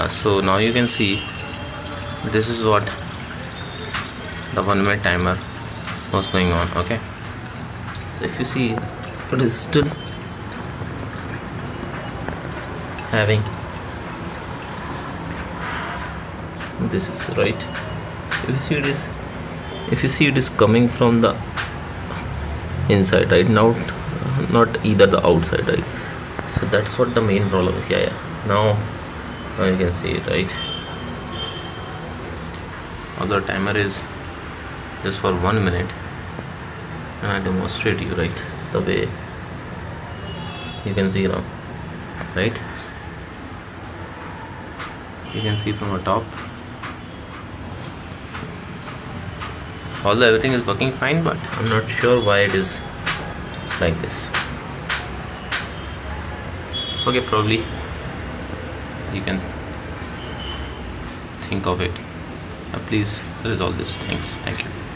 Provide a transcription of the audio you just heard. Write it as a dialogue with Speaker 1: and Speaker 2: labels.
Speaker 1: So now you can see this is what the 1 minute timer was going on. Okay, so if you see, it is still having this is right. If you see it is coming from the inside, right? Not either the outside, right? So that's what the main problem is. Yeah, now you can see it, right? Although timer is just for 1 minute, and I demonstrate you, right, the way you can see now, right? You can see from the top, although everything is working fine, but I'm not sure why it is like this. Okay, probably you can think of it. Please resolve this. Thank you.